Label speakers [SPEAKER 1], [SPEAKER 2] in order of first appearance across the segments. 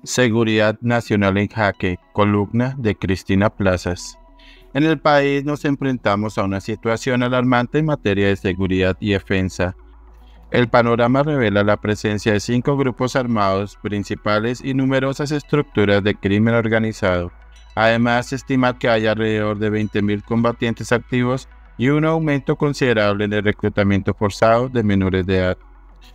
[SPEAKER 1] Seguridad nacional en jaque, columna de Cristina Plazas. En el país nos enfrentamos a una situación alarmante en materia de seguridad y defensa. El panorama revela la presencia de 5 grupos armados principales y numerosas estructuras de crimen organizado. Además, se estima que hay alrededor de 20.000 combatientes activos y un aumento considerable en el reclutamiento forzado de menores de edad.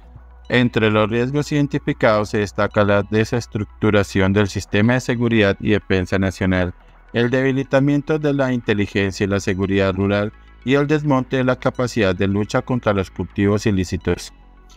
[SPEAKER 1] Entre los riesgos identificados se destaca la desestructuración del sistema de seguridad y defensa nacional, el debilitamiento de la inteligencia y la seguridad rural y el desmonte de la capacidad de lucha contra los cultivos ilícitos.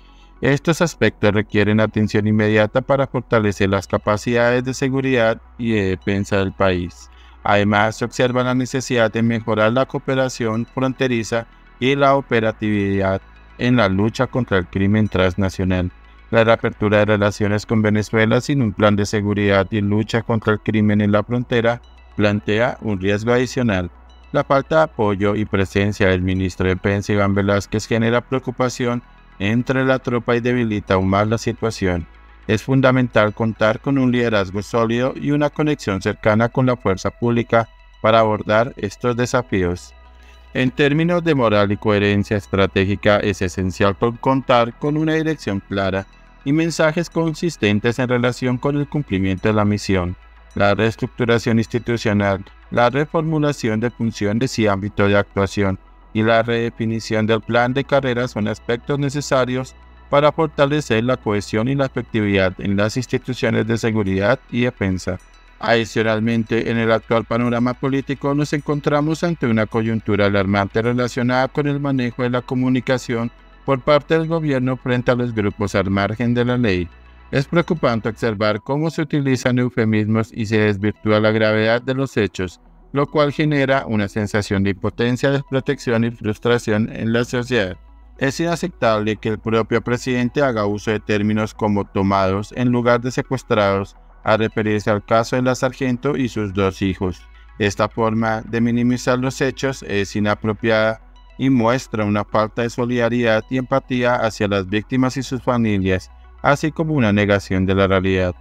[SPEAKER 1] Estos aspectos requieren atención inmediata para fortalecer las capacidades de seguridad y de defensa del país. Además, se observa la necesidad de mejorar la cooperación fronteriza y la operatividad en la lucha contra el crimen transnacional. La reapertura de relaciones con Venezuela sin un plan de seguridad y lucha contra el crimen en la frontera plantea un riesgo adicional. La falta de apoyo y presencia del ministro de Defensa Iván Velázquez genera preocupación entre la tropa y debilita aún más la situación. Es fundamental contar con un liderazgo sólido y una conexión cercana con la fuerza pública para abordar estos desafíos. En términos de moral y coherencia estratégica, es esencial contar con una dirección clara y mensajes consistentes en relación con el cumplimiento de la misión. La reestructuración institucional, la reformulación de funciones y ámbito de actuación y la redefinición del plan de carrera son aspectos necesarios para fortalecer la cohesión y la efectividad en las instituciones de seguridad y defensa. Adicionalmente, en el actual panorama político nos encontramos ante una coyuntura alarmante relacionada con el manejo de la comunicación por parte del gobierno frente a los grupos al margen de la ley. Es preocupante observar cómo se utilizan eufemismos y se desvirtúa la gravedad de los hechos, lo cual genera una sensación de impotencia, desprotección y frustración en la sociedad. Es inaceptable que el propio presidente haga uso de términos como tomados en lugar de secuestrados, a referirse al caso de la sargento y sus 2 hijos. Esta forma de minimizar los hechos es inapropiada y muestra una falta de solidaridad y empatía hacia las víctimas y sus familias, así como una negación de la realidad.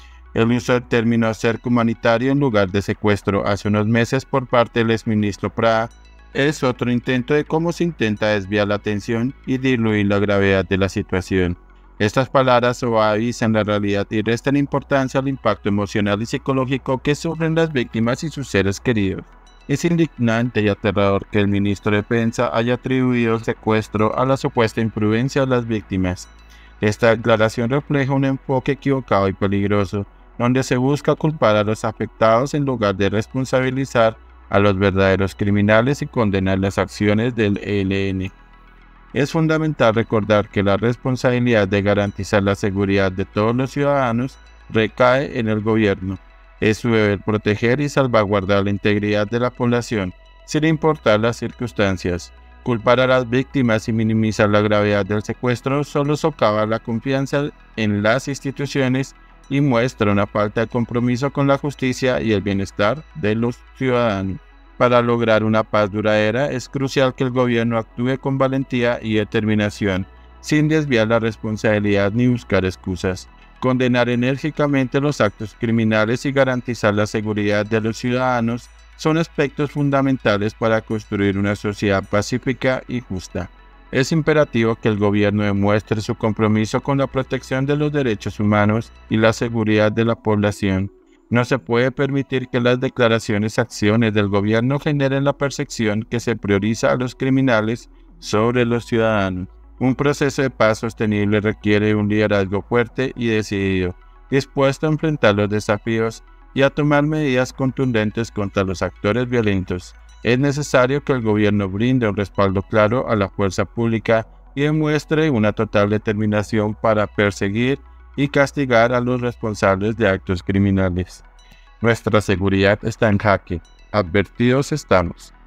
[SPEAKER 1] El uso del término cerco humanitario en lugar de secuestro hace unos meses por parte del exministro Prada es otro intento de cómo se intenta desviar la atención y diluir la gravedad de la situación. Estas palabras suavizan la realidad y restan importancia al impacto emocional y psicológico que sufren las víctimas y sus seres queridos. Es indignante y aterrador que el ministro de Defensa haya atribuido el secuestro a la supuesta imprudencia de las víctimas. Esta declaración refleja un enfoque equivocado y peligroso, donde se busca culpar a los afectados en lugar de responsabilizar a los verdaderos criminales y condenar las acciones del ELN. Es fundamental recordar que la responsabilidad de garantizar la seguridad de todos los ciudadanos recae en el gobierno. Es su deber proteger y salvaguardar la integridad de la población, sin importar las circunstancias. Culpar a las víctimas y minimizar la gravedad del secuestro solo socava la confianza en las instituciones y muestra una falta de compromiso con la justicia y el bienestar de los ciudadanos. Para lograr una paz duradera, es crucial que el gobierno actúe con valentía y determinación, sin desviar la responsabilidad ni buscar excusas. Condenar enérgicamente los actos criminales y garantizar la seguridad de los ciudadanos son aspectos fundamentales para construir una sociedad pacífica y justa. Es imperativo que el gobierno demuestre su compromiso con la protección de los derechos humanos y la seguridad de la población. No se puede permitir que las declaraciones y acciones del gobierno generen la percepción que se prioriza a los criminales sobre los ciudadanos. Un proceso de paz sostenible requiere un liderazgo fuerte y decidido, dispuesto a enfrentar los desafíos y a tomar medidas contundentes contra los actores violentos. Es necesario que el gobierno brinde un respaldo claro a la fuerza pública y demuestre una total determinación para perseguir y castigar a los responsables de actos criminales. Nuestra seguridad está en jaque. Advertidos estamos.